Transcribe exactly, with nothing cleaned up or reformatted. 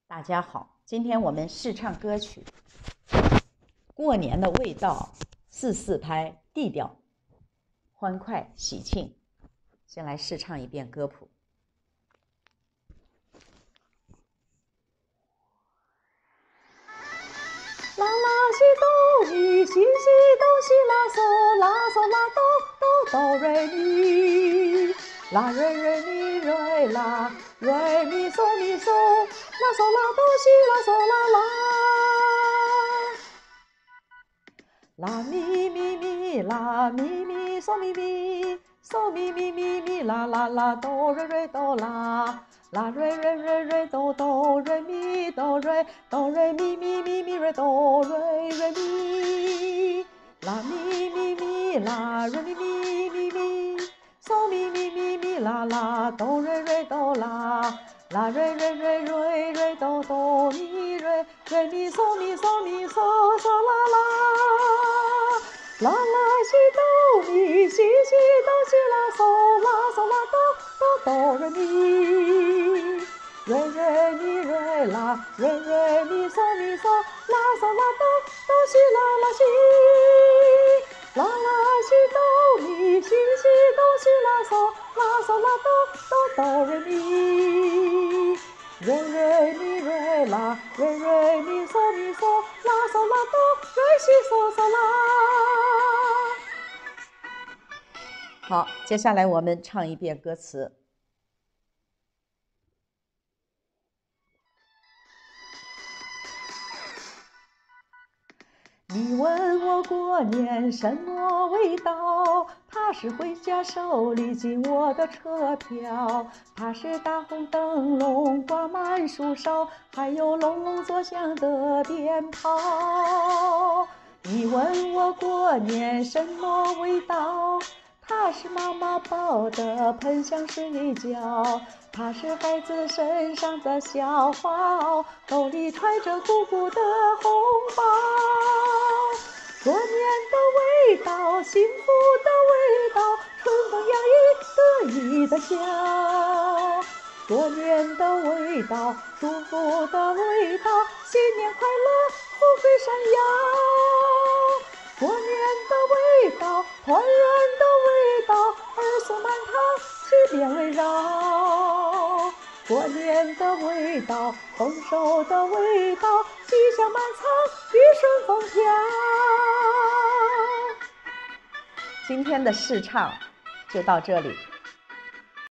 大家好，今天我们试唱歌曲过年的味道，四四拍 D 调，欢快喜庆。先来试唱一遍歌谱。 啦啦西哆咪西西哆西啦嗦啦嗦啦哆哆哆瑞咪啦瑞瑞咪瑞啦瑞咪嗦咪嗦啦嗦啦哆西啦嗦啦啦啦咪咪咪啦咪咪嗦咪咪嗦咪咪咪咪啦啦啦哆瑞瑞哆啦啦瑞瑞瑞瑞哆哆瑞咪哆瑞哆瑞咪咪咪咪瑞哆瑞瑞咪啦咪咪咪啦瑞咪咪咪咪嗦咪咪咪咪啦啦哆瑞瑞哆啦啦瑞瑞瑞瑞瑞哆哆咪瑞瑞咪嗦咪嗦咪嗦嗦啦啦啦啦西哆咪西西哆西啦嗦啦嗦啦哆哆哆瑞咪瑞瑞咪瑞啦瑞瑞咪嗦咪嗦啦嗦啦哆哆西啦啦西啦啦西哆咪西西哆西啦嗦啦嗦啦哆哆哆瑞咪瑞瑞咪瑞啦瑞瑞咪嗦咪嗦啦嗦啦哆瑞西嗦嗦啦。 好，接下来我们唱一遍歌词。 你问我过年什么味道？它是回家手里紧握的车票，它是大红灯笼挂满树梢，还有隆隆作响的鞭炮。你问我过年什么味道？它是妈妈包的喷香水饺，它是孩子身上的小花袄，兜里揣着鼓鼓的红包。过年的味道，幸福的味道，春风洋溢，得意的笑。过年的味道，祝福的味道，新年快乐，富贵闪耀。过年的味道，团圆的味道，儿孙满堂，七遍围绕。过年的味道，丰收的味道，吉祥满仓，雨顺风飘。 今天的试唱就到这里。